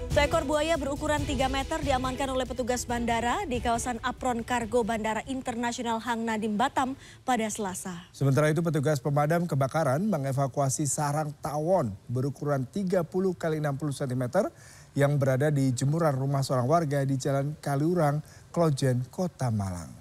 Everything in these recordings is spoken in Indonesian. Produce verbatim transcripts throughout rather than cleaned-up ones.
Seekor buaya berukuran tiga meter diamankan oleh petugas bandara di kawasan Apron Kargo Bandara Internasional Hang Nadiem Batam pada Selasa. Sementara itu petugas pemadam kebakaran mengevakuasi sarang tawon berukuran tiga puluh kali enam puluh sentimeter yang berada di jemuran rumah seorang warga di Jalan Kaliurang, Klojen, Kota Malang.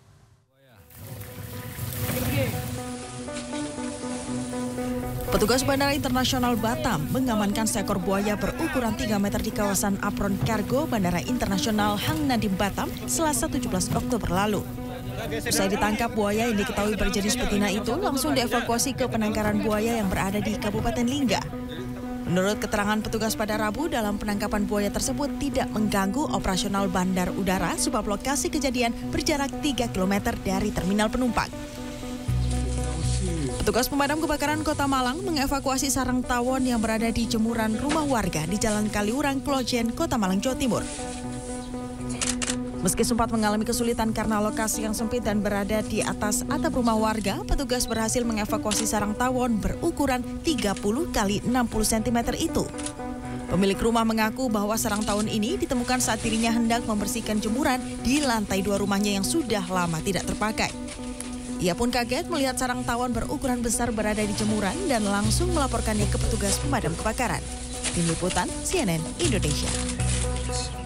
Petugas Bandara Internasional Batam mengamankan seekor buaya berukuran tiga meter di kawasan Apron Kargo Bandara Internasional Hang Nadiem Batam Selasa tujuh belas Oktober lalu. Usai ditangkap, buaya yang diketahui berjenis betina itu langsung dievakuasi ke penangkaran buaya yang berada di Kabupaten Lingga. Menurut keterangan petugas pada Rabu, dalam penangkapan buaya tersebut tidak mengganggu operasional bandar udara sebab lokasi kejadian berjarak tiga kilometer dari terminal penumpang. Petugas pemadam kebakaran Kota Malang mengevakuasi sarang tawon yang berada di jemuran rumah warga di Jalan Kaliurang, Klojen, Kota Malang, Jawa Timur. Meski sempat mengalami kesulitan karena lokasi yang sempit dan berada di atas atap rumah warga, petugas berhasil mengevakuasi sarang tawon berukuran tiga puluh kali enam puluh sentimeter itu. Pemilik rumah mengaku bahwa sarang tawon ini ditemukan saat dirinya hendak membersihkan jemuran di lantai dua rumahnya yang sudah lama tidak terpakai. Ia pun kaget melihat sarang tawon berukuran besar berada di jemuran dan langsung melaporkannya ke petugas pemadam kebakaran. Tim Liputan C N N Indonesia.